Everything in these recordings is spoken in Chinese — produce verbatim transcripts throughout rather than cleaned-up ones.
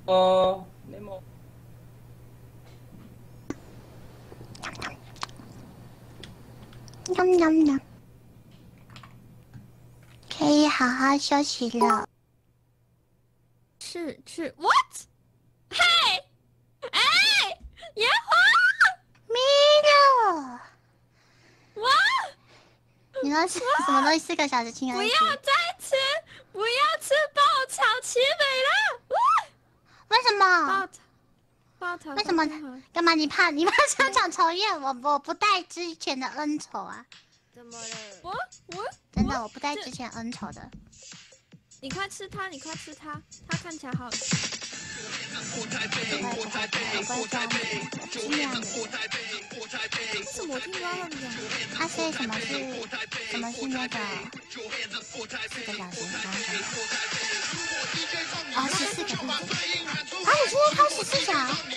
哦，没毛。 喵喵喵，可以好好休息了。 去去 ，what？ 嘿，哎，烟花， 米了， 哇！ 你说是什么东西？四个小时亲不恩要再吃，不要吃爆炒奇美了！哇！ 为什么？ 爆炒，爆炒， 为什么？干嘛？你怕？你怕商场仇怨？我我不带之前的恩仇啊！ 怎么了？我我真的，我不带之前恩仇的。 你快吃它，你快吃它，它看起来好好吃。 尽量的。 为什么我听不到他们讲？ 他说什么是什么是那个四个小时？你刚刚说的？哦，十四个小时。啊，你今天开十四小？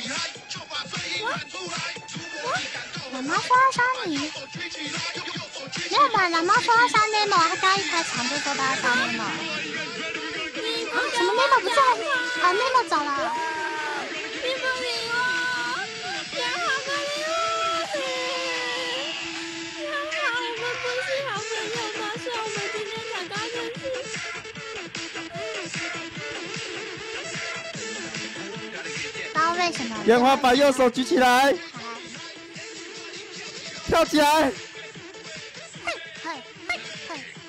老猫说要杀你？没有吧？老猫说要杀 Nemo， 他刚刚一开场就说他要杀 Nemo。啊？怎么 Nemo 不在？啊 ，Nemo 走了。 你不理我，你好不理我。你好，我们不是好朋友吗？虽然我们今天才刚认识。 不知道为什么。 烟花把右手举起来，跳起来。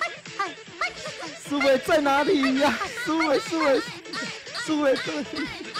苏伟在哪里呀？苏伟，苏伟，苏伟，苏伟。